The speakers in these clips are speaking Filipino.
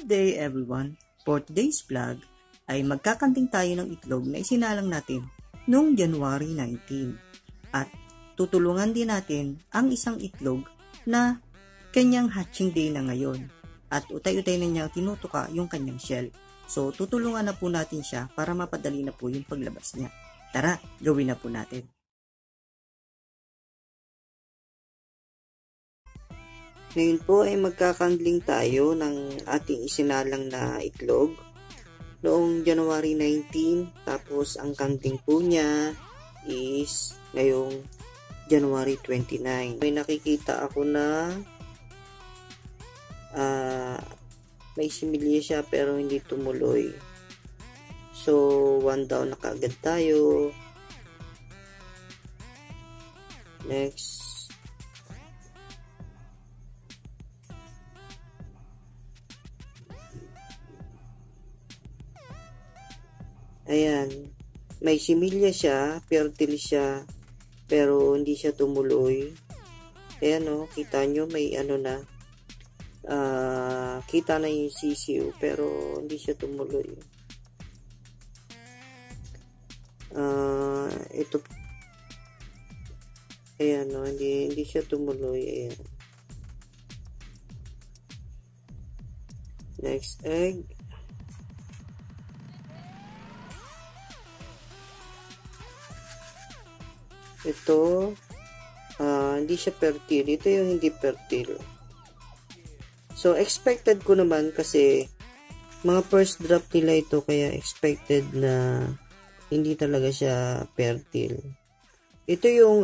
Good day everyone! For today's vlog ay magkakanting tayo ng itlog na isinalang natin noong January 19 at tutulungan din natin ang isang itlog na kanyang hatching day na ngayon at utay-utay na niya tinutuka yung kanyang shell. So tutulungan na po natin siya para mapadali na po yung paglabas niya. Tara, gawin na po natin. Ngayon po ay magkakandling tayo ng ating isinalang na itlog noong January 19, tapos ang kandling po niya is ngayong January 29. May nakikita ako na may similya siya pero hindi tumuloy. So 1 down na kaagad tayo. Next. Ayan, may similya siya, fertile siya, pero hindi siya tumuloy. Ayan o, kita nyo, may ano na, kita na yung sisiw, pero hindi siya tumuloy. Ito, ayan o, hindi siya tumuloy, ayan. Next egg. Ito, hindi siya fertile. Ito yung hindi fertile. So, expected ko naman kasi mga first drop nila ito, kaya expected na hindi talaga siya fertile. Ito yung,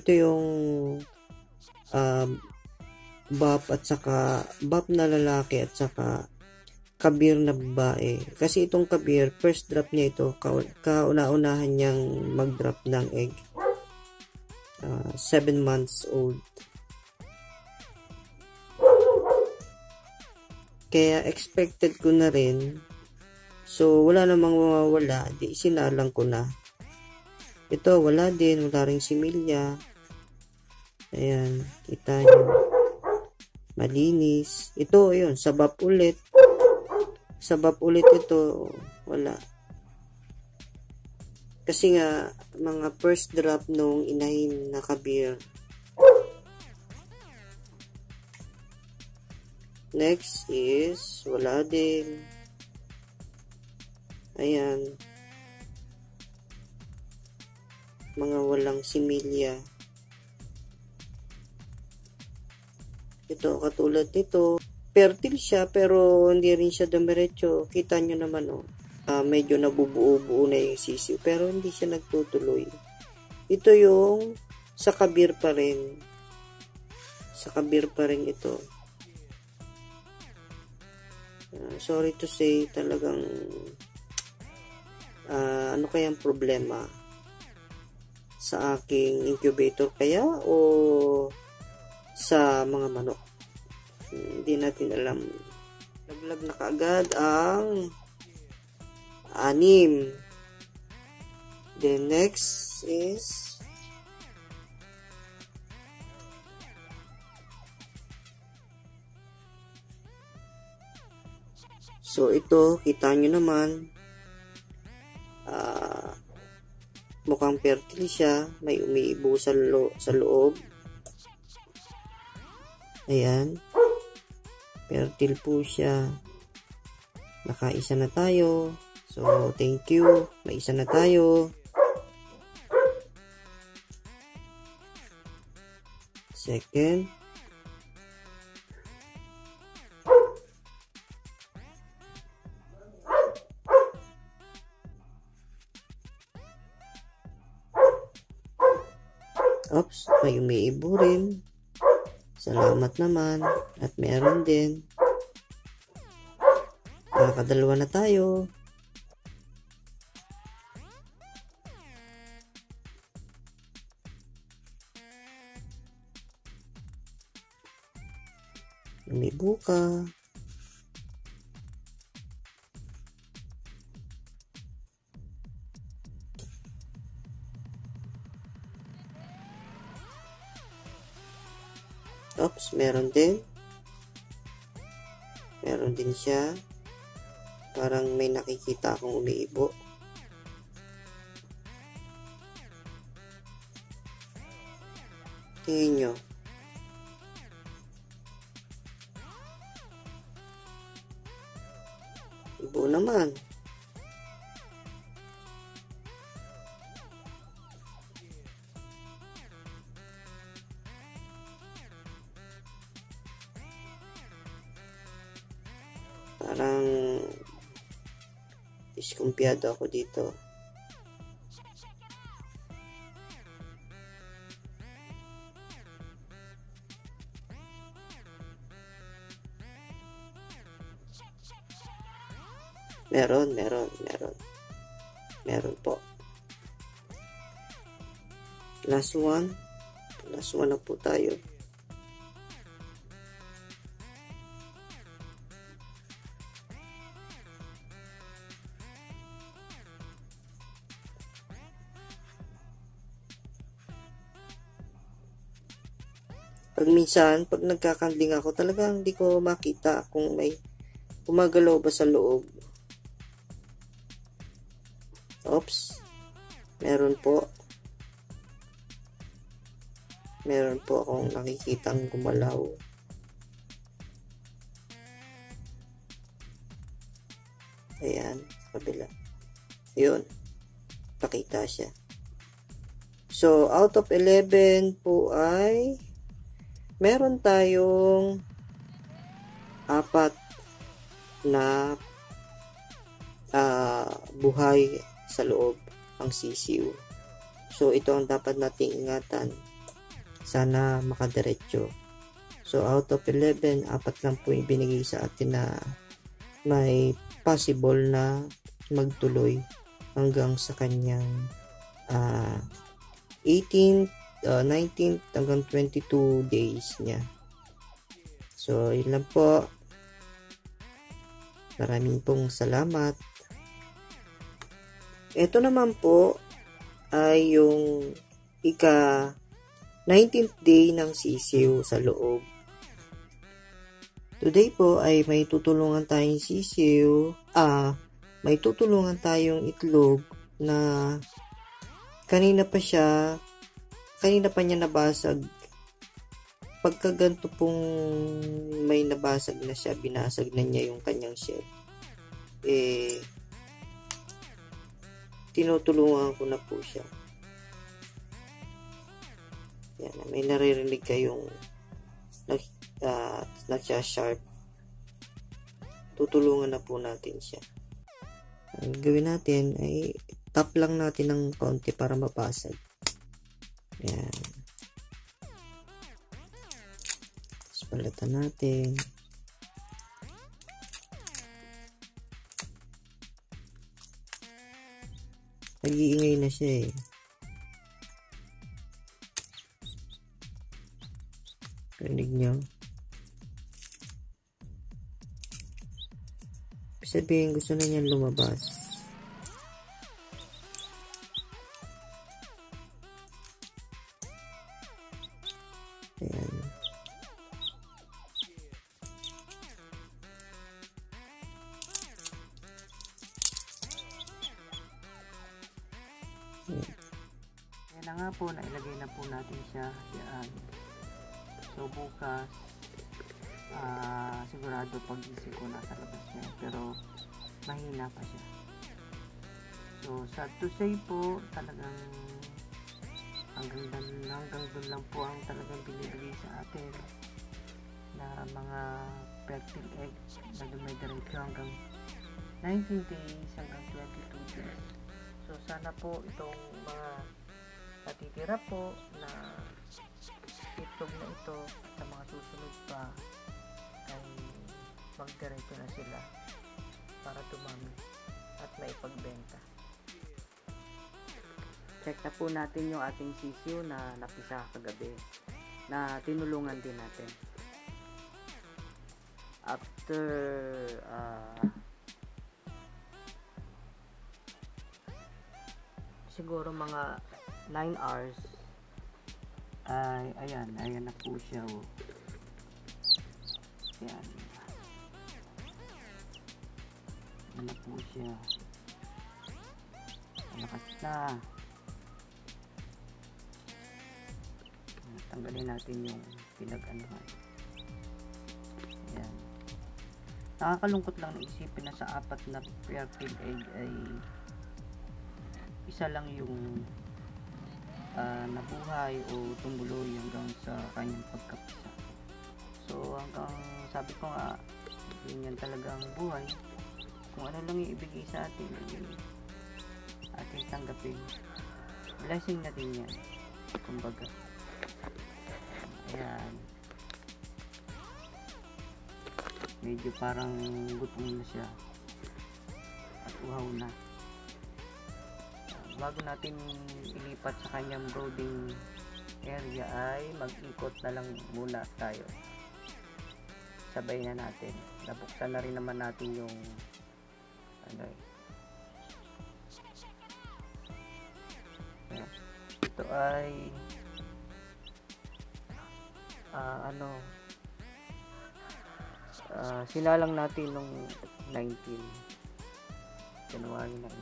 bap at saka, bap na lalaki at saka kabir na babae. Kasi itong kabir, first drop niya ito, kauna-unahan niyang mag-drop ng egg. 7 months old. Kaya expected ko na rin. So wala namang mawawala, di sinalang ko na. Ito wala din, wala ring similya. Ayan, kita nyo. Malinis. Ito yun, sabap ulit. Sabap ulit ito, wala. Kasi nga, mga first drop nung inahin na kabir. Next is, wala din. Ayan. Mga walang similya. Ito, katulad nito. Fertile siya, pero hindi rin siya dumiretso. Kita nyo naman, oh. Medyo nabubuo-buo na yung sisiw pero hindi siya nagtutuloy. Ito yung sa kabir pa rin. Sa kabir pa rin ito. Sorry to say, talagang ano kayang problema sa aking incubator kaya o sa mga manok. Hindi natin alam. Naglag na kaagad ang 6. Then next is so ito, kita nyo naman mukhang fertile siya, may umiibo sa loob. Ayan, fertile po siya. Nakaisa na tayo. So, thank you. May isa na tayo. Second. Oops, may umiibo rin. Salamat naman. At meron din. Nakakadalawa na tayo. Umiibo ka. Oops, meron din. Meron din siya. Parang may nakikita akong umiibo. Tingin nyo. Ibo naman. Parang diskumpiyado ako dito. Meron po. Last one na po tayo. Minsan, pag nagkakanding ako, talagang hindi ko makita kung may gumagalaw ba sa loob. Oops. Meron po akong nakikitang gumalaw. Ayan, kabila. Yun. Pakita siya. So, out of 11 po ay meron tayong 4 na buhay sa loob ang sisiw. So, ito ang dapat nating ingatan. Sana makadiretso. So, out of 11, 4 lang po yung binigay sa atin na may possible na magtuloy hanggang sa kanyang 18th, 19th hanggang 22 days niya. So, yun lang po. Maraming pong salamat. Ito naman po ay yung 19th day ng sisiw sa loob. Today po ay may tutulungan tayong sisiw. May tutulungan tayong itlog na kanina pa niya nabasag. Pagka ganito pong may nabasag na siya, binasag na niya yung kanyang shell. Tinutulungan ko na po siya. Yan, may naririnig kayong nagsha-sharp. Tutulungan na po natin siya. Ang gawin natin ay tap lang natin ng konti para mapasag. Yan. Tapos palatan natin. Nag-iingay na siya eh. Rinig nyo? Sabihin gusto na niyang lumabas. Ayan. Ayan na nga po, nailagay na po natin siya. Yan. So bukas, sigurado pag-isip ko nasa labas niya. Pero mahina pa siya. So sad to say po, talagang hanggang doon lang po ang talagang binibigay sa atin na mga fertile eggs na dumidiretso hanggang 19 days hanggang 22 days. So sana po itong mga natitira po na itlog na ito sa mga susunod pa ay magdiretso na sila para dumami at maipagbenta. Check na po natin yung ating sisiw na napisa kagabi na tinulungan din natin. After siguro mga 9 hours ay ayan na po siya oh. Ayan. Ito na po siya. Malakas na. Tanggalin natin yung pinag-anuhan. Ayan. Nakakalungkot lang na isipin na sa 4 na Fairfield egg ay isa lang yung nabuhay o tumuloy hanggang sa kanyang pagkapisa. So hanggang sabi ko nga, ganyan talaga ang buhay. Kung ano lang yung ibigay sa atin, atin tanggapin. Blessing na din yan, kumbaga. Ayan. Medyo parang gutom na siya at uhaw na. Bago natin ilipat sa kanyang brooding area ay mag-ikot na lang muna tayo. Sabay na natin. Nabuksan na rin naman natin yung ito ay sinalang natin nung January 19.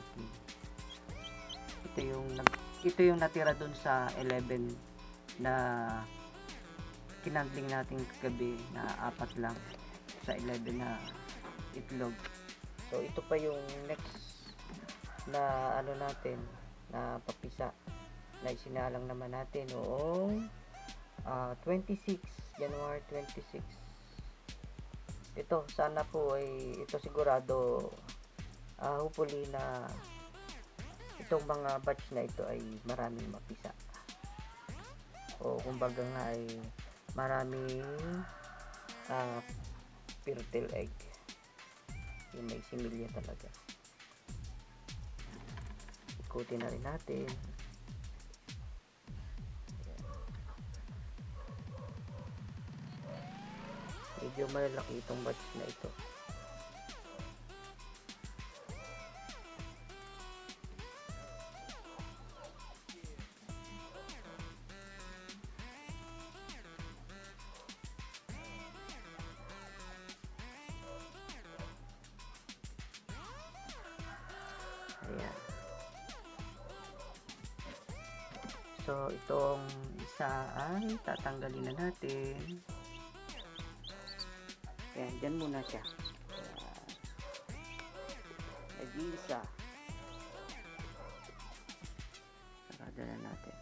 Ito yung natira dun sa 11 na kinandling natin kagabi na 4 lang sa 11 na itlog. So ito pa yung next na natin na papisa na isinalang naman natin noong 26 January 26. Ito sana po ay ito sigurado hopefully na itong mga batch na ito ay maraming mapisa o kumbaga nga ay maraming fertile egg, yung may similya talaga. Ikutin na rin natin. Medyo malalaki itong batch na ito. Ayan. So itong isa ay tatanggalin na natin. Ayan, dyan muna siya. Nag-iisa. Sarada na natin.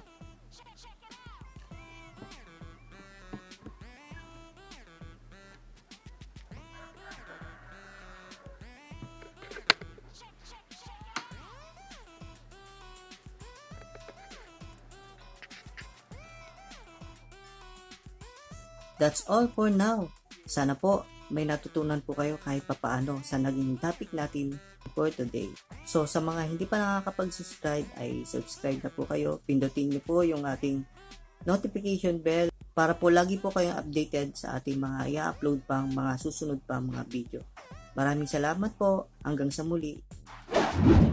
That's all for now. Sana po may natutunan po kayo kahit papaano sa naging topic natin for today. So sa mga hindi pa nakakapag-subscribe ay subscribe na po kayo. Pindutin niyo po yung ating notification bell para po lagi po kayong updated sa ating mga i-upload pang mga susunod pang mga video. Maraming salamat po. Hanggang sa muli.